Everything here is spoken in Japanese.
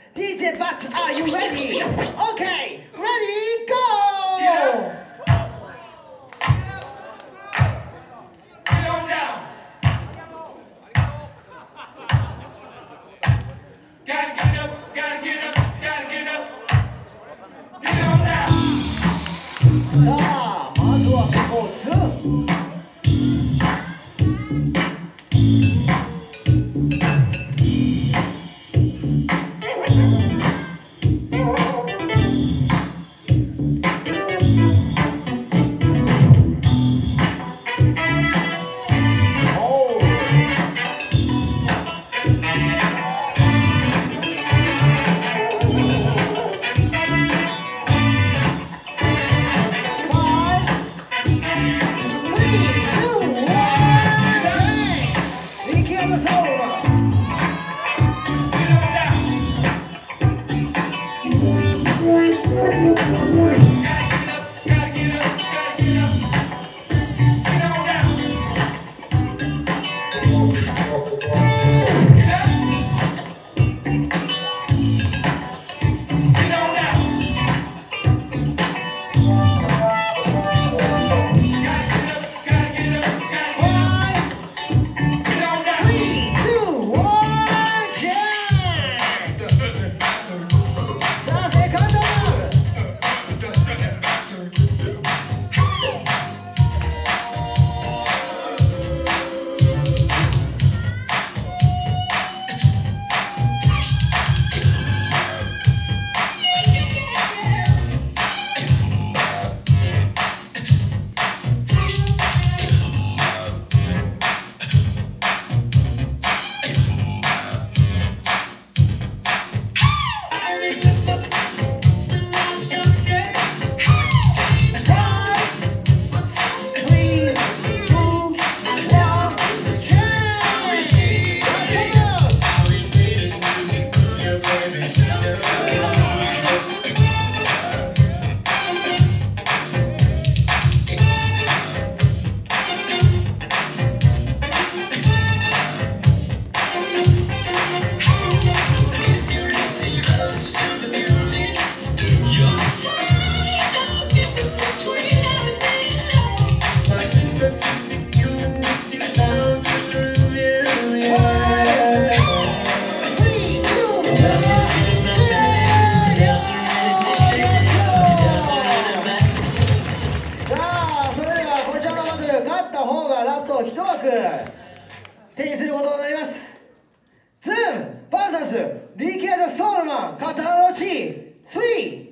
DJ Bats, are you ready? Okay, ready, go! Get on down. Gotta get up, gotta get up, gotta get up. Get on down. さあ、まずはそこ2。勝った方がラスト1枠手にすることになります。ズーム VS リキアザソウルマン刀の血3